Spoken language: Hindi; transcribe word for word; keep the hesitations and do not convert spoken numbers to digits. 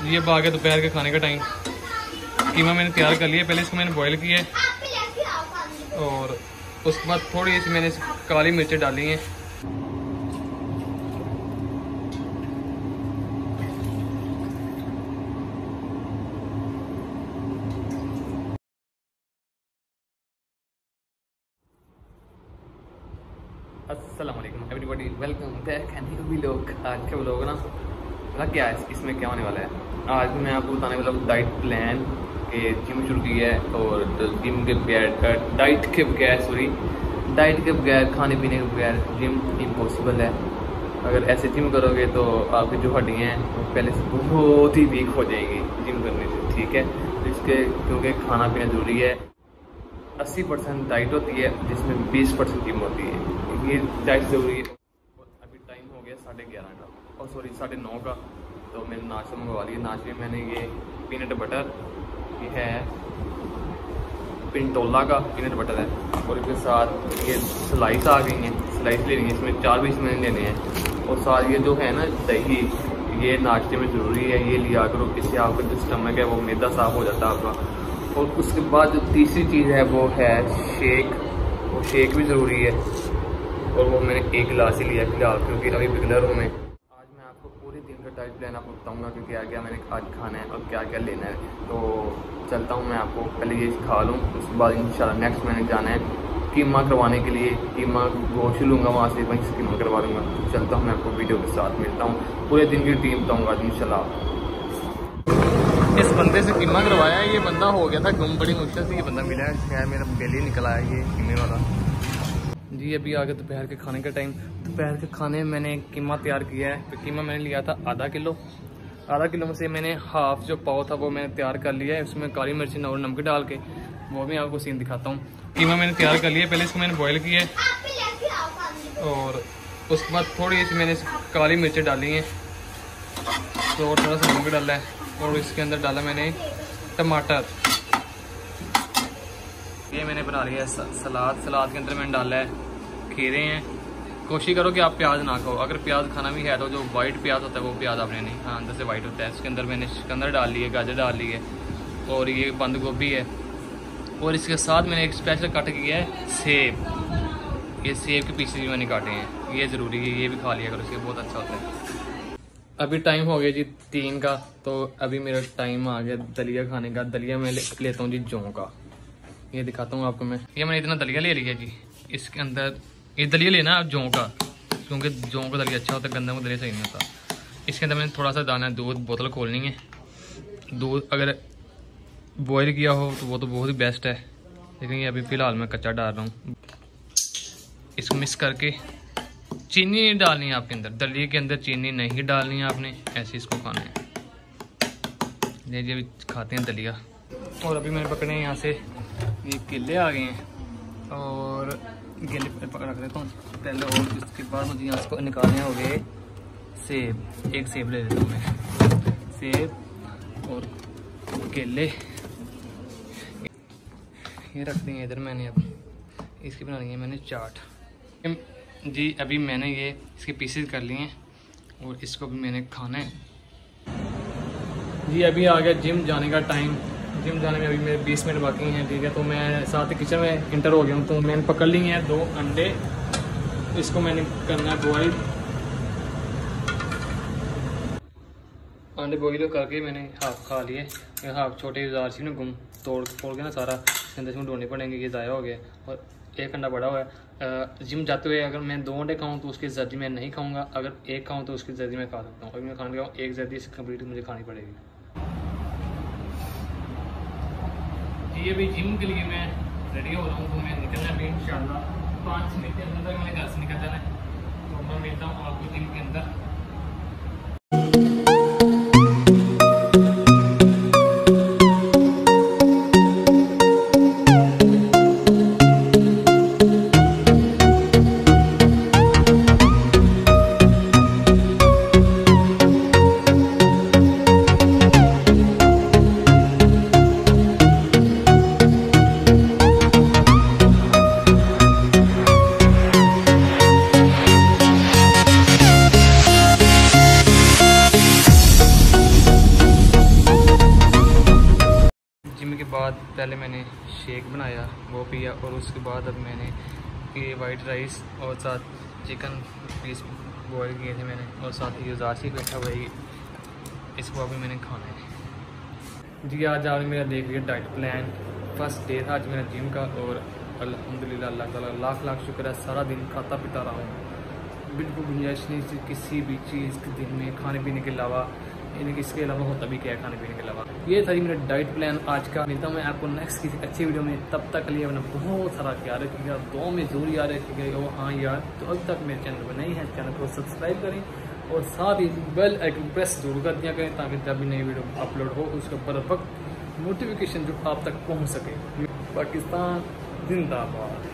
ये अब आ गया दोपहर के खाने का टाइम। कीमा मैंने तैयार कर लिया, पहले इसको मैंने बॉईल किया है और उसके बाद थोड़ी सी मैंने काली मिर्चें डाली हैं। अस्सलाम वालेकुम everybody, welcome back and new vlog. आज के व्लॉग ना मतलब क्या है, इसमें क्या होने वाला है, आज मैं आपको बताने वाला हूँ डाइट प्लान के जिम शुरू की है और जिम के बगैर डाइट के बगैर सॉरी डाइट के बगैर खाने पीने के बगैर जिम इम्पॉसिबल है। अगर ऐसे जिम करोगे तो आपकी जो हड्डियाँ हैं वो पहले से बहुत ही वीक हो जाएंगी जिम करने से, ठीक है। इसके क्योंकि खाना पीना ज़रूरी है। अस्सी परसेंट डाइट होती है जिसमें बीस परसेंट जिम होती है, ये डाइट ज़रूरी है। अभी टाइम हो गया साढ़े ग्यारह का और सॉरी साढ़े नौ का, तो मैंने नाश्ता मंगवा लिया। नाश्ते में मैंने ये पीनट बटर, ये है पिंटोला का पीनट बटर है और इसके साथ ये स्लाइस आ गई हैं, स्लाइस लेनी है, इसमें चार पीस मैंने लेने हैं। और साथ ये जो है ना दही, ये नाश्ते में ज़रूरी है, ये लिया करो, इससे आपका जो स्टमक है वो मैदा साफ़ हो जाता है आपका। और उसके बाद जो तीसरी चीज़ है वो है शेक, वो शेक भी ज़रूरी है और वो मैंने एक गिलास ही लिया फिलहाल क्योंकि अभी बिगनर हूँ मैं। आज मैं आपको पूरे दिन का डाइट प्लान आपको बताऊँगा कि क्या क्या मैंने आज खाना है और क्या क्या लेना है। तो चलता हूँ मैं आपको पहले ये खा लूँ, उसके बाद इंशाल्लाह नेक्स्ट मैंने जाना है कीमा करवाने के लिए। कीमा गोश्त लूँगा वहाँ से, वहीं से कीमा करवा लूँगा। चलता हूँ मैं आपको वीडियो के साथ मिलता हूँ, पूरे दिन की टीम बताऊँगा आज इंशाल्लाह। इस बंदे से कीमा करवाया है, ये बंदा हो गया था गुम, बड़ी मुश्किल से ये बंदा मिला है, शायद मेरा बिल ही निकला है ये कीमे वाला जी। अभी आ गया दोपहर के खाने का टाइम। दोपहर के खाने में मैंने कीमा तैयार किया है। तो कीमा मैंने लिया था आधा किलो, आधा किलो में से मैंने हाफ जो पाव था वो मैंने तैयार कर लिया है। उसमें काली मिर्ची और नमक डाल के वो भी आपको सीन दिखाता हूँ। कीमा मैंने तैयार कर लिया, पहले इसको मैंने बॉयल किया है और उसके बाद थोड़ी सी मैंने काली मिर्चें डाली हैं तो थोड़ा सा नमक डाला है और इसके अंदर डाला मैंने टमाटर। ये मैंने बना लिया है सलाद, सलाद के अंदर मैंने डाला है खीरे हैं। कोशिश करो कि आप प्याज ना खाओ, अगर प्याज खाना भी है तो जो वाइट प्याज होता है वो प्याज आपने नहीं, हाँ अंदर से वाइट होता है। इसके अंदर मैंने चुकंदर डाल ली है, गाजर डाल ली है और ये बंद गोभी है और इसके साथ मैंने एक स्पेशल कट किया है सेब। ये सेब के पीसेस भी मैंने काटे हैं, ये ज़रूरी है, ये भी खा लिया करो, इसके बहुत अच्छा होता है। अभी टाइम हो गया जी तीन का, तो अभी मेरा टाइम आ गया दलिया खाने का। दलिया मैं ले, लेता हूँ जी जौ का, ये दिखाता हूँ आपको मैं। ये मैंने इतना दलिया ले लिया जी, इसके अंदर ये दलिया लेना है आप जौ का, क्योंकि जौ का दलिया अच्छा होता है, गंदा में दलिया सही नहीं होता। इसके अंदर मैंने थोड़ा सा दाना दूध, बोतल खोलनी है। दूध अगर बॉयल किया हो तो वो तो बहुत ही बेस्ट है, लेकिन ये अभी फ़िलहाल मैं कच्चा डाल रहा हूँ। इसको मिक्स करके चीनी नहीं डालनी है आपके अंदर, दलिया के अंदर चीनी नहीं डालनी है आपने, ऐसे इसको खाना है। ये जो खाते हैं दलिया। और अभी मैंने पकड़े हैं यहाँ से ये केले आ गए हैं और केले रख देता हूँ पहले और उसके बाद मुझे यहाँ से निकालने हो गए सेब। एक सेब ले लेता हूँ मैं, सेब और केले ये रख देंगे इधर। मैंने अब इसकी बनानी है मैंने चाट जी। अभी मैंने ये इसके पीसेस कर लिए हैं और इसको भी मैंने खाना है जी। अभी आ गया जिम जाने का टाइम। जिम जाने में अभी मेरे बीस मिनट बाकी हैं, ठीक है। तो मैं साथ ही किचन में इंटर हो गया हूँ, तो मैंने पकड़ लिए हैं दो अंडे, इसको मैंने करना है बॉयल। अंडे बॉयल करके मैंने हाफ खा लिए, हाफ छोटे जार सी ना गुम तोड़ फोड़ के ना सारा इसके अंदर इसमें ढूंढने पड़ेंगे, ये ज़ाया हो गया। और एक अंडा बड़ा हुआ है। जिम जाते हुए अगर मैं दो अंडे खाऊं तो उसकी जर्दी मैं नहीं खाऊंगा, अगर एक खाऊं तो उसकी जर्दी मैं खा सकता हूँ। अगर मैं खाने खाऊँ एक जर्दी कंप्लीट मुझे खानी पड़ेगी जी। अभी जिम के लिए मैं रेडी हो रहा हूँ, तो मैं निकलना है इंशाल्लाह पाँच मिनट के अंदर मैंने घर से निकल जाना है। तो मैं मिलता हूँ आपको जिम के अंदर। बाद पहले मैंने शेक बनाया, वो पिया, और उसके बाद अब मैंने ये वाइट राइस और साथ चिकन पीस बॉयल किए थे मैंने, और साथ ही उजासी बैठा हुआ है, इसको अभी मैंने खाना है जी। आज आपने मेरा देख लिया डाइट प्लान। फर्स्ट डे था आज मेरा जिम का, और अल्हम्दुलिल्लाह अल्लाह ताला लाख लाख शुक्र है, सारा दिन खाता पीता रहा हूँ, बिल्कुल गुंजाइश नहीं थी किसी भी चीज़ के दिन में खाने पीने के अलावा, यानी कि इसके अलावा होता भी क्या है खाने पीने के अलावा। ये था जी मेरा डाइट प्लान आज का। मिलता हूँ मैं आपको नेक्स्ट किसी अच्छी वीडियो में, तब तक के लिए अपना बहुत सारा ख्याल रखिएगा, दो में जरूर याद रखिएगा। और हाँ यार, तो अब तक मेरे चैनल पर नहीं है, चैनल को सब्सक्राइब करें और साथ ही बेल आइकन प्रेस जरूर कर दिया करें, ताकि जब भी नई वीडियो अपलोड हो उसका बर वक्त नोटिफिकेशन जो आप तक पहुँच सके। पाकिस्तान जिंदाबाद।